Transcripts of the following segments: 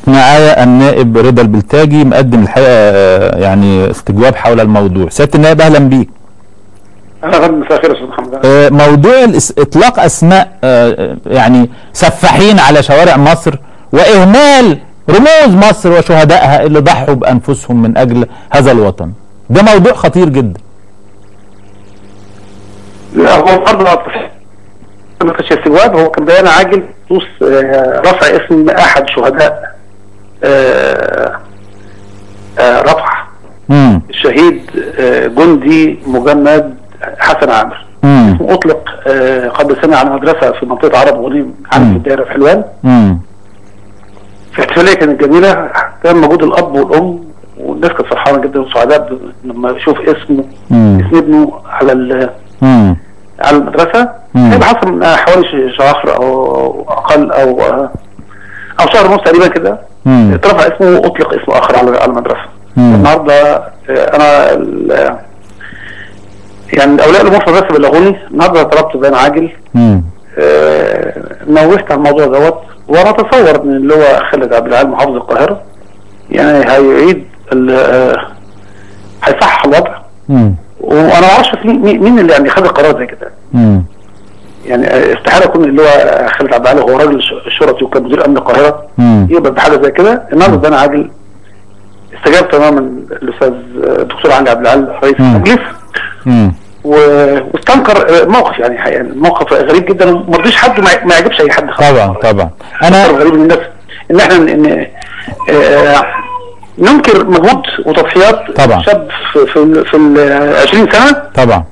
معايا النائب رضا البلتاجي مقدم الحقيقه يعني استجواب حول الموضوع. سياده النائب اهلا بيك. اهلا، مساء الخير يا استاذ محمد. موضوع اطلاق اسماء يعني سفاحين على شوارع مصر واهمال رموز مصر وشهدائها اللي ضحوا بانفسهم من اجل هذا الوطن، ده موضوع خطير جدا. لا، هو النهارده ما كانش استجواب، هو كان بيان عاجل بخصوص رفع اسم احد شهداء رفح الشهيد جندي مجند حسن عامر. اسمه اطلق قبل سنه على مدرسه في منطقه عرب غنيم عارف في الدائره في حلوان. في احتفاليه كانت جميله، كان موجود الاب والام والناس كانت فرحانه جدا وسعداء لما يشوف اسم ابنه على المدرسه. هيبقى حصل من حوالي شهر او اقل او شهر ونص تقريبا كده، اترفع اسمه واطلق اسم اخر على المدرسه. النهارده انا يعني اولياء الامور في المدرسه بلغوني النهارده، طلبت بيان عاجل. نوهت على الموضوع دوت، وانا اتصور ان اللي هو خالد عبد العال محافظ القاهره يعني هيعيد هيصحح الوضع. وانا ما اعرفش مين اللي يعني خد القرار زي كده. يعني استحاله يكون اللي هو خالد عبد العال هو راجل شرطي وكان مدير امن القاهره يقبل بحاجه زي كده. النهارده بيان عاجل استجاب تماما الاستاذ الدكتور علي عبد العال رئيس المجلس واستنكر موقف، يعني حقيقة موقف غريب جدا وما رضيش حد ما يعجبش اي حد خالص. طبعا انا غريب من الناس ان احنا ننكر مجهود وتضحيات شاب في ال 20 سنه. طبعا.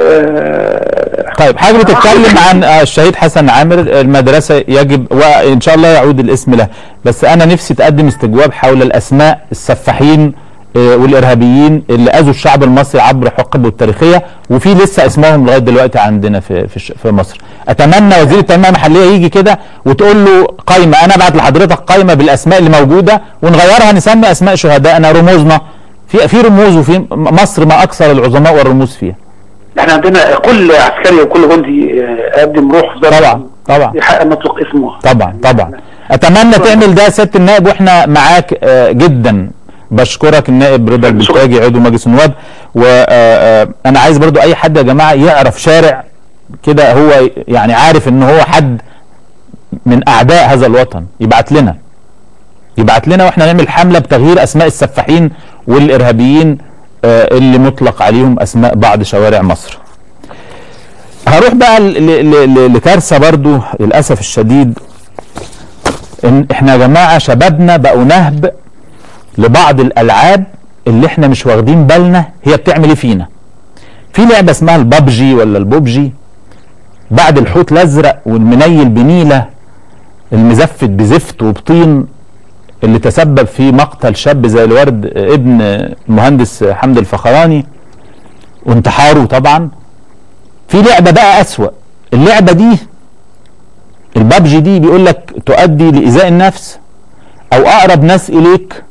طيب حضرتك بتتكلم عن الشهيد حسن عامر، المدرسه يجب وان شاء الله يعود الاسم له، بس انا نفسي تقدم استجواب حول الاسماء السفاحين والارهابيين اللي اذوا الشعب المصري عبر حقبه التاريخيه، وفي لسه اسمائهم لغايه دلوقتي عندنا في مصر. اتمنى وزير التنميه المحليه يجي كده وتقول له قائمه، انا ابعت لحضرتك قائمه بالاسماء اللي موجوده ونغيرها، نسمي اسماء شهدائنا رموزنا في رموز، وفي مصر ما اكثر العظماء والرموز فيها. احنا عندنا كل عسكري وكل جندي يقدم روح طبعا يحقق نطلق اسمه. طبعا اتمنى تعمل ده سياده النائب، واحنا معاك جدا. بشكرك النائب رضا البلتاجي عضو مجلس النواب. وانا عايز برضو اي حد يا جماعه يعرف شارع كده هو يعني عارف ان هو حد من اعداء هذا الوطن يبعت لنا واحنا نعمل حمله بتغيير اسماء السفاحين والارهابيين اللي مطلق عليهم اسماء بعض شوارع مصر. هروح بقى لكارثه برضو للاسف الشديد، ان احنا يا جماعه شبابنا بقوا نهب لبعض الالعاب اللي احنا مش واخدين بالنا هي بتعمل ايه فينا. في لعبه اسمها البابجي ولا البوبجي، بعد الحوت الازرق والمنيل بنيله المزفت بزفت وبطين اللي تسبب في مقتل شاب زي الورد ابن المهندس حمد الفخراني وانتحاره طبعا، في لعبه بقى اسوأ. اللعبه دي البابجي دي بيقول لك تؤدي لايذاء النفس او اقرب ناس اليك